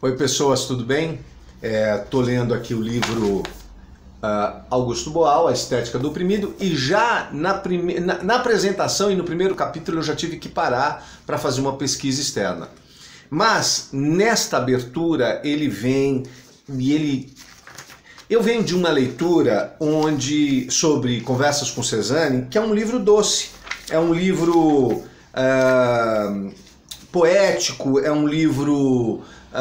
Oi pessoas, tudo bem? Tô lendo aqui o livro Augusto Boal, A Estética do Oprimido, e já na apresentação e no primeiro capítulo eu já tive que parar para fazer uma pesquisa externa. Mas nesta abertura ele vem e eu venho de uma leitura sobre Conversas com Cezanne, que é um livro doce, é um livro poético, é um livro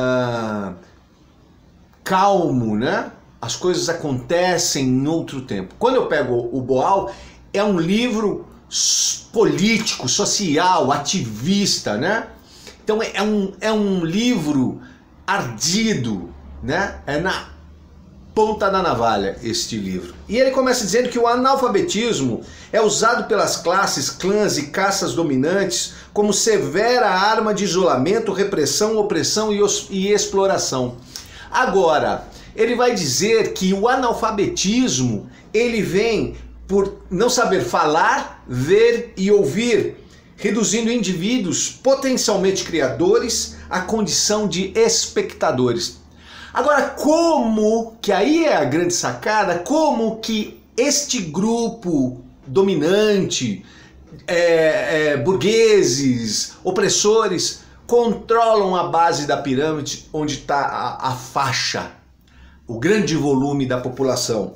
calmo, né? As coisas acontecem em outro tempo. Quando eu pego o Boal, é um livro político, social, ativista, né? Então é um livro ardido, né? É na ponta da navalha este livro. E ele começa dizendo que o analfabetismo é usado pelas classes, clãs e caças dominantes como severa arma de isolamento, repressão, opressão e exploração. Agora, ele vai dizer que o analfabetismo, ele vem por não saber falar, ver e ouvir, reduzindo indivíduos potencialmente criadores à condição de espectadores. Agora, como que aí é a grande sacada, como que este grupo dominante, burgueses, opressores, controlam a base da pirâmide onde está a faixa, o grande volume da população?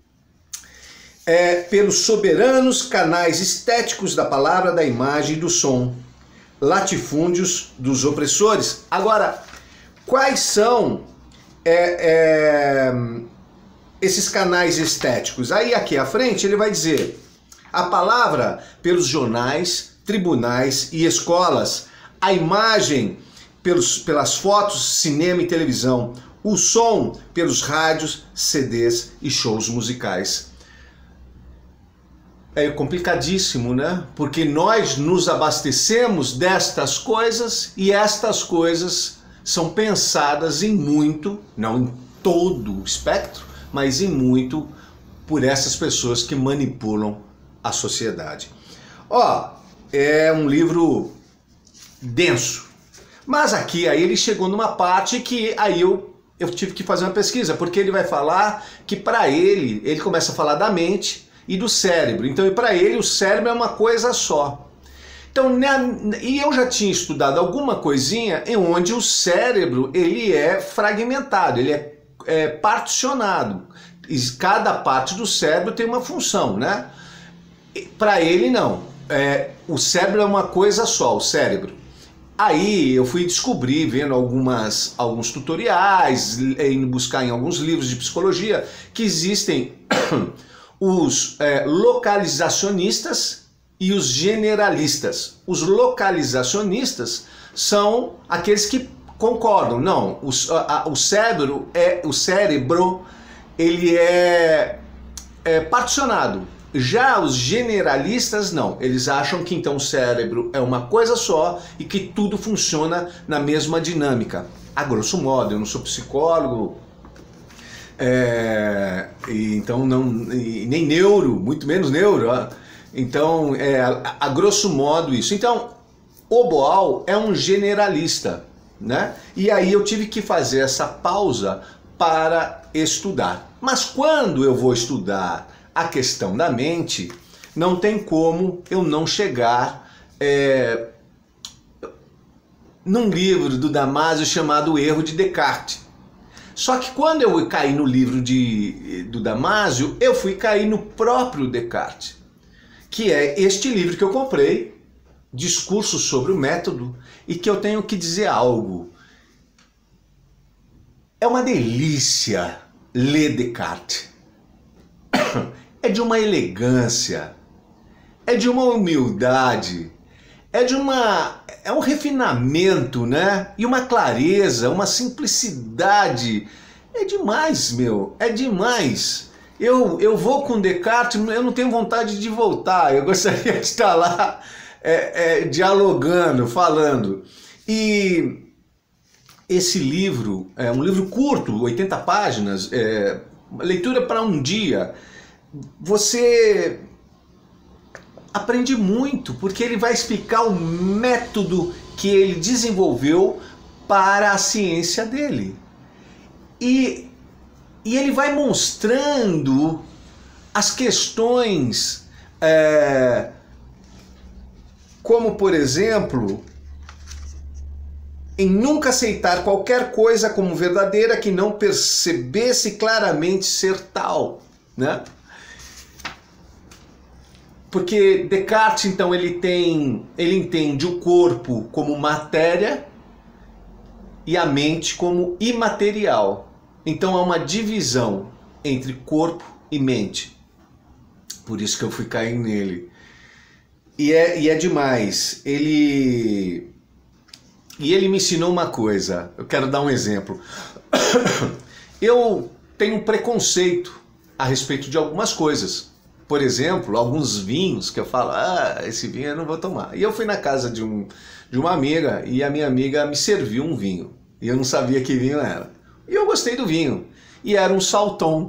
Pelos soberanos canais estéticos da palavra, da imagem e do som, latifúndios dos opressores. Agora, quais são esses canais estéticos? Aí aqui à frente ele vai dizer: a palavra pelos jornais, tribunais e escolas, a imagem pelas fotos, cinema e televisão, o som pelos rádios, CDs e shows musicais. É complicadíssimo, né? Porque nós nos abastecemos destas coisas e estas coisas são pensadas em muito, não em todo o espectro, mas em muito por essas pessoas que manipulam a sociedade. É um livro denso, mas aqui aí ele chegou numa parte que aí eu tive que fazer uma pesquisa, porque ele vai falar que para ele começa a falar da mente e do cérebro. Então para ele o cérebro é uma coisa só. Então, e eu já tinha estudado alguma coisinha em onde o cérebro ele é fragmentado, ele é particionado. E cada parte do cérebro tem uma função, né? Para ele não. O cérebro é uma coisa só, o cérebro. Aí eu fui descobrir, vendo alguns tutoriais, indo buscar em alguns livros de psicologia, que existem os localizacionistas e os generalistas. Os localizacionistas são aqueles que concordam. Não, o cérebro ele é particionado. Já os generalistas não. Eles acham que então o cérebro é uma coisa só e que tudo funciona na mesma dinâmica. A grosso modo, eu não sou psicólogo, então nem neuro, muito menos neuro. Então, a grosso modo isso. Então, o Boal é um generalista, né? E aí eu tive que fazer essa pausa para estudar. Mas quando eu vou estudar a questão da mente, não tem como eu não chegar num livro do Damasio chamado O Erro de Descartes. Só que quando eu caí no livro do Damasio, eu fui cair no próprio Descartes, que é este livro que eu comprei, Discurso sobre o Método, e que eu tenho que dizer algo. É uma delícia ler Descartes. É de uma elegância, é de uma humildade, é um refinamento, né? E uma clareza, uma simplicidade. É demais, meu, é demais. Eu vou com Descartes, eu não tenho vontade de voltar, eu gostaria de estar lá dialogando, falando. E esse livro é um livro curto, 80 páginas, leitura para um dia. Você aprende muito, porque ele vai explicar o método que ele desenvolveu para a ciência dele. E ele vai mostrando as questões, como por exemplo, em nunca aceitar qualquer coisa como verdadeira que não percebesse claramente ser tal, né? Porque Descartes, então, ele entende o corpo como matéria e a mente como imaterial. Então há uma divisão entre corpo e mente. Por isso que eu fui cair nele. E é demais. Ele me ensinou uma coisa. Eu quero dar um exemplo. Eu tenho um preconceito a respeito de algumas coisas. Por exemplo, alguns vinhos que eu falo, esse vinho eu não vou tomar. E eu fui na casa de uma amiga e a minha amiga me serviu um vinho. E eu não sabia que vinho era. E eu gostei do vinho. E era um Salton.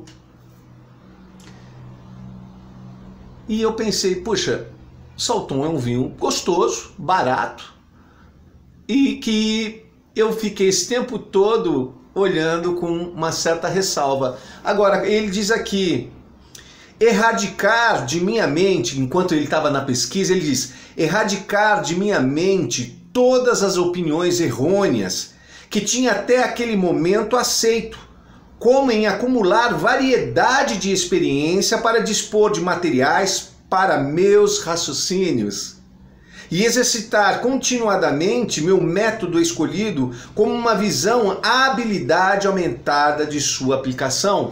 E eu pensei, puxa, Salton é um vinho gostoso, barato, e que eu fiquei esse tempo todo olhando com uma certa ressalva. Agora, ele diz aqui, erradicar de minha mente, enquanto ele estava na pesquisa, ele diz, erradicar de minha mente todas as opiniões errôneas que tinha até aquele momento aceito, como em acumular variedade de experiência para dispor de materiais para meus raciocínios e exercitar continuadamente meu método escolhido como uma visão, a habilidade aumentada de sua aplicação.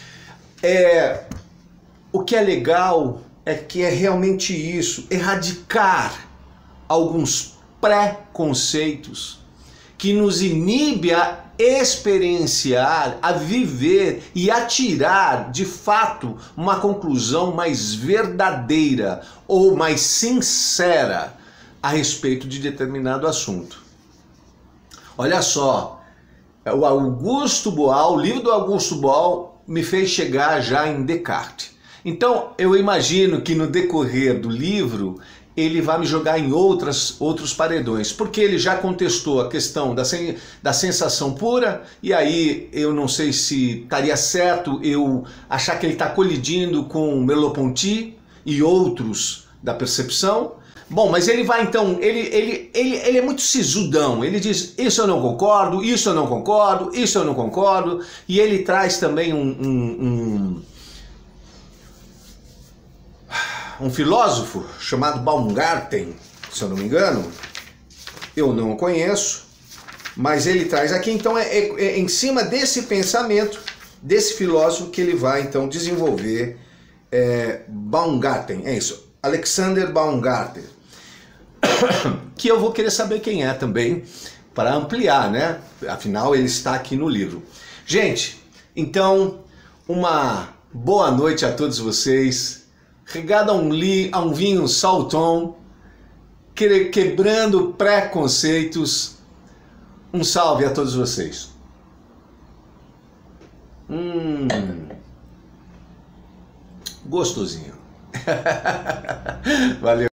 O que é legal é que é realmente isso, erradicar alguns preconceitos que nos inibe a experienciar, a viver e a tirar de fato uma conclusão mais verdadeira ou mais sincera a respeito de determinado assunto. Olha só, o livro do Augusto Boal me fez chegar já em Descartes. Então eu imagino que no decorrer do livro ele vai me jogar em outros paredões, porque ele já contestou a questão da sensação pura, e aí eu não sei se estaria certo eu achar que ele está colidindo com Merleau-Ponty e outros da percepção. Bom, mas ele vai então, ele é muito sisudão, ele diz, isso eu não concordo, isso eu não concordo, isso eu não concordo, e ele traz também um filósofo chamado Baumgarten, se eu não me engano, eu não o conheço, mas ele traz aqui, então é em cima desse pensamento, desse filósofo que ele vai então desenvolver Baumgarten, é isso, Alexander Baumgarten, que eu vou querer saber quem é também, para ampliar, né? Afinal ele está aqui no livro. Gente, então, uma boa noite a todos vocês, regado a um vinho Salton, quebrando preconceitos. Um salve a todos vocês. Gostosinho. Valeu.